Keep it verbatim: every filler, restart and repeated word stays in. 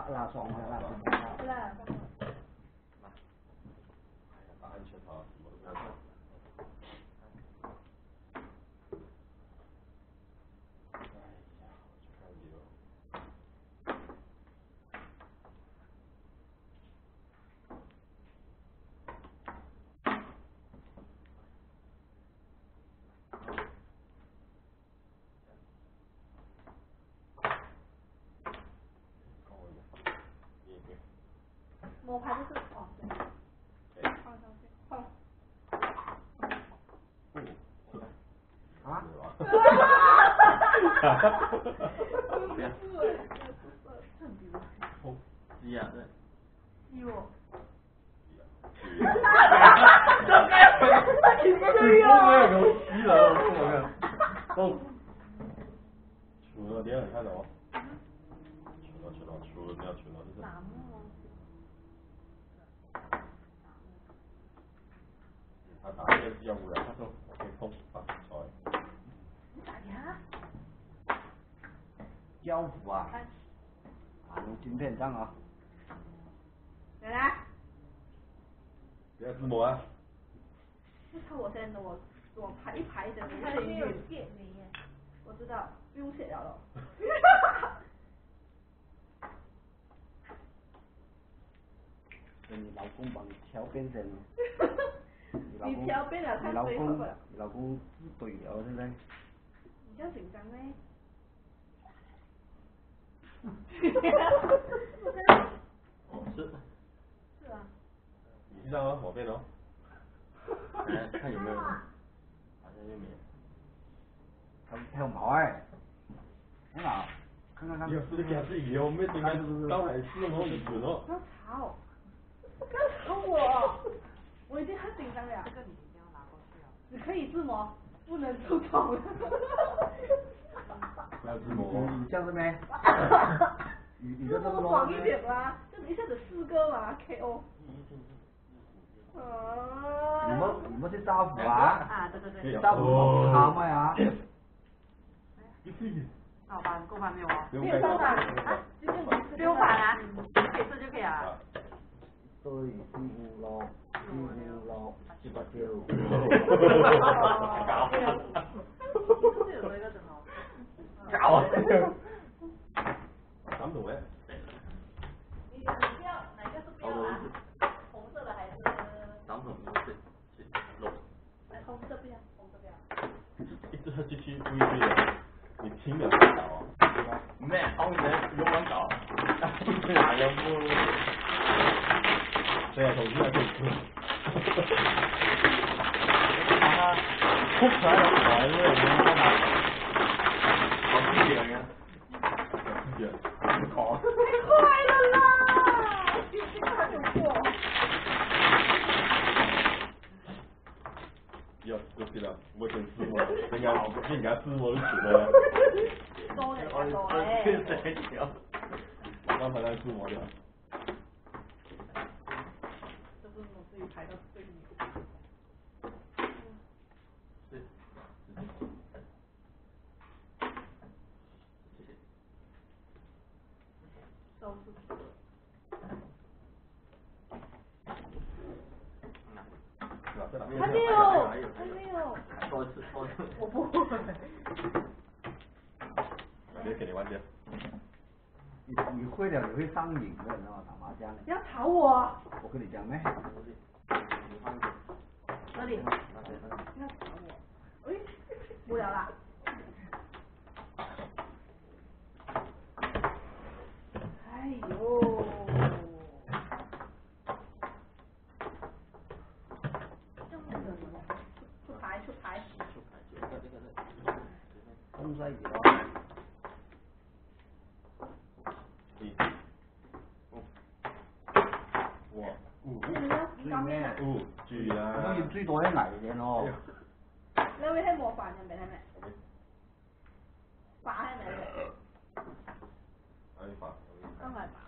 拉双的拉。 对啊。 打安全套，什么都不要做。哎呀，去看video。 摸牌就是哦，对。对。放上去，放。 啊？ 哈哈哈哈哈哈！ 对，很牛。 哦，是呀，对。 有。 哈哈哈哈哈！你不是有？我没有吸了，我看。哦。除了点，你看到吗？除了除了除了不要除了，就是。 打木。 他打这个药物然后他说我可以碰啊，好哎。 你打给他。 交付啊！啊，用晶片上啊。 来来。 不要自摸啊！ 不抄我先的，我我排一排的， 还没有写名耶。 我知道，不用写了了。 你老公帮你挑变成。 你挑变了，看谁会不了。 你老公自怼了，现在。 你这样紧张咩？ 哦，是。 是啊。 你是让我变哦。来看有没有。好像又没有。 他还有毛哎。很好，看看看。 要是给他自己有没应该刚才是我你准哦。 不要吵，不要吵我，我已经很紧张了。 这个你一定要拿过去啊。 只可以自摸，不能触碰。 不要自摸。 你这样子咩？你你这这么广一点嘛，就是一下子四个嘛 ，K O。 你们你们是大斧啊？ 啊，对对对。 大斧好他们呀。 好吧，够吧没有啊？ 没有上吧？啊， 六版啊，可以试就可以啊。 对，四五六，四五六，七八九。 搞。你是不是有多一个枕头？ 搞。咱们懂哎。 你你不要哪个是不要啊？红色的还是？ 咱们懂是是肉。 哎，红色不要，红色不要。 一直喝进去不一定的，你听了很少啊。咩？好人有揾搞，哪有不？对啊，手机还可以吃。看他哭出来了，来了，你看他，好屁眼呀！好屁眼，好。 太快了啦！比这个还有过。 要过去了，我先自摸，应该应该自摸就行了。 多嘞，多嘞。 我刚才在自摸的。 这是我自己排到最牛。 对。谢谢。 收拾。还没有，还没有。 多一次，多一次。 我不会。 直接给你玩掉。 你你会了，你会上瘾的，你知道吗？打麻将。 不要吵我。 我跟你讲咩？ 这里。不要吵我。哎，无聊啦。哎呦。出牌出牌。 出牌，这个这个这个。 东西几多？ 一。哇。五。 最咩？ 五，住啦。 我要最多一嚟嘅咯。 你會聽模範嘅未？聽未？把係咪？ 可以把。 都係把。